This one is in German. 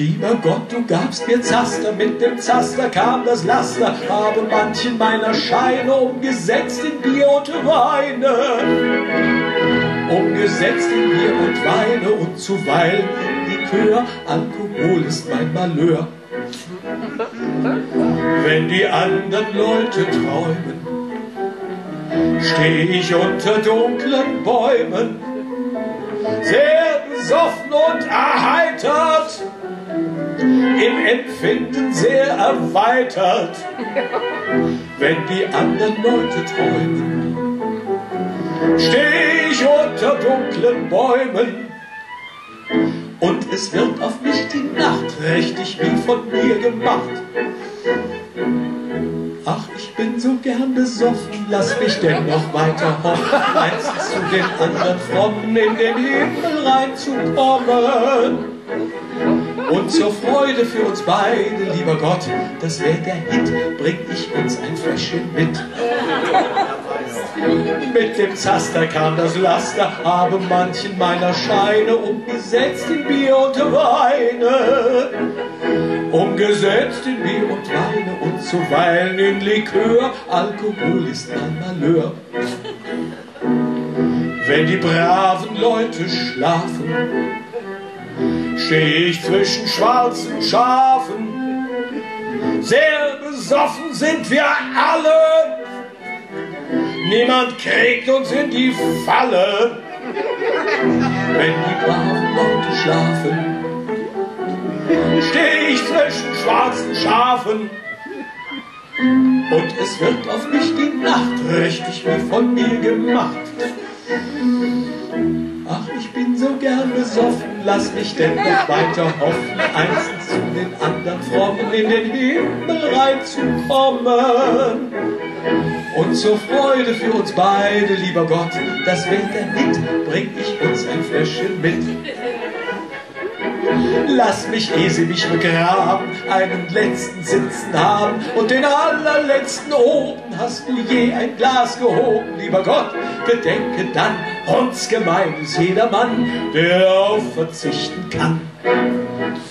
Lieber Gott, du gabst mir Zaster, mit dem Zaster kam das Laster, habe manchen meiner Scheine umgesetzt in Bier und Weine. Umgesetzt in Bier und Weine und zuweilen in Likör, Alkohol ist mein Malheur. Wenn die anderen Leute träumen, steh ich unter dunklen Bäumen, sehr besoffen und erheitert, im Empfinden sehr erweitert. Wenn die anderen Leute träumen, steh ich unter dunklen Bäumen, und es wird auf mich die Nacht richtig wie von mir gemacht. Ach, ich bin so gern besoffen, lass mich denn noch weiter hoffen, einstens zu den anderen Frommen in den Himmel reinzukommen. Und zur Freude für uns beide, lieber Gott, das wär der Hit, bring ich uns ein Fläschchen mit. Mit dem Zaster kam das Laster, habe manchen meiner Scheine umgesetzt in Bier und Weine. Umgesetzt in Bier und Weine und zuweilen in Likör, Alkohol ist mein Malheur. Wenn die braven Leute schlafen, steh ich zwischen schwarzen Schafen. Sehr besoffen sind wir alle, niemand kriegt uns in die Falle. Wenn die braven Leute schlafen, steh ich zwischen schwarzen Schafen, und es wird auf mich die Nacht richtig wie von mir gemacht. Ach, ich bin so gern besoffen, lass mich denn noch weiter hoffen, einstens zu den anderen Frommen in den Himmel reinzukommen. Und zur Freude für uns beide, lieber Gott, das wär der Hit, bring ich uns ein Fläschchen mit. Lass mich, ehe sie mich begraben, einen letzten Sitzen haben, und den allerletzten oben hast du je ein Glas gehoben, lieber Gott, bedenke dann, uns gemein ist jeder Mann, der auf verzichten kann.